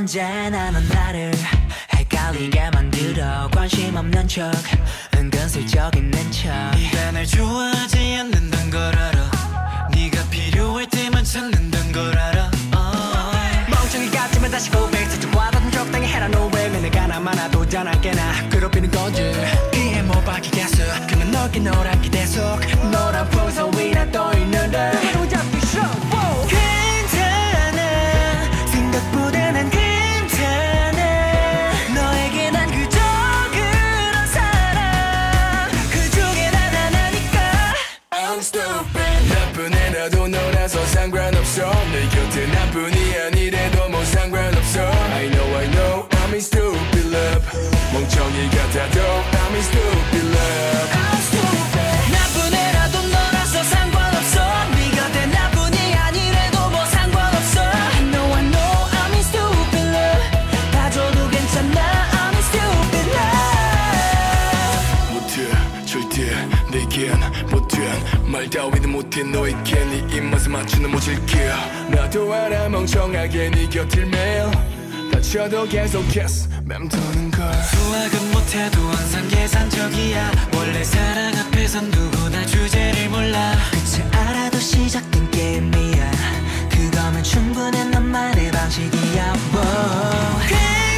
언제나 넌 나를 헷갈리게 만들어 관심 없는 척 은근슬쩍 있는 척 네가 날 좋아하지 않는단 걸 알아. 네가 필요할 때만 찾는단 걸 알아. 멍청이 같지만 다시 고백 살짝 와닿은 적당히 해라 no way 내가 나만 도전 않게나 괴롭히는 건지 귀에 못 박히겠어 그만 넓게 노란 기대 속 노란 풍선 위에 떠있는데 바로 잡기 싫어 괜찮아 생각보다 난 괜찮아 너에게 난 그저 그런 사람 그중에 난 하나니까 I'm stupid 나쁜 애라도 너라서 상관없어 내 곁에 나뿐이 아니래도 뭐 상관없어 I know I'm in stupid love 멍청이 같아도 I'm in stupid love I'm stupid 나쁜 애라도 너라서 상관없어 네 곁에 나뿐이 아니래도 뭐 상관없어 I know I'm in stupid love 봐줘도 괜찮아 I'm in stupid love 못해 절대 내겐 못된 말 따위도 못해 너에게 네 입맛에 맞추는 모질게 나도 알아 멍청하게 네 곁을 매일 다쳐도 계속해서 맴도는 걸 수학은 못해도 항상 계산적이야 원래 사랑 앞에선 누구나 주제를 몰라 그치 알아도 시작된 게임이야 그거면 충분해 너만의 방식이야 wow.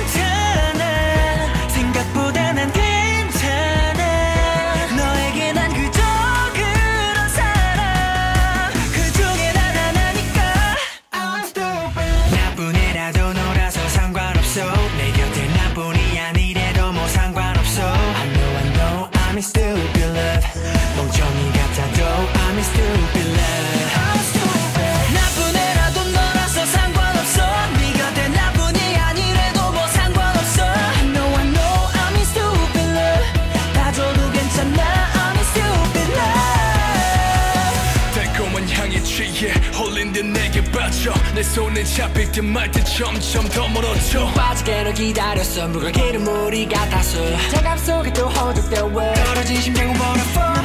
괜찮아 생각보다 난 괜찮아 너에게 난 그저 그런 사람 그중에 난 하나니까 I'm stupid 나쁜 애라도 너라서 상관없어 내 곁에 나뿐이 아니래도 뭐 상관없어 I know I'm in stupid love 멍청이 같아도 I'm in stupid love I'm stupid 나쁜 애라도 너라서 상관없어 네 곁에 나뿐이 아니래도 뭐 상관없어 I know I'm in stupid love 봐줘도 괜찮아 I'm in stupid love 달콤한 향에 취해 홀린 듯 내게 빠져 내 손에 잡힐 듯 말 듯 점점 더 멀어져 빠지게를 기다렸어 묵을 기름 물이 같았어 장갑 속에 또 허죽대 왜 떨어진 심장은 wanna fall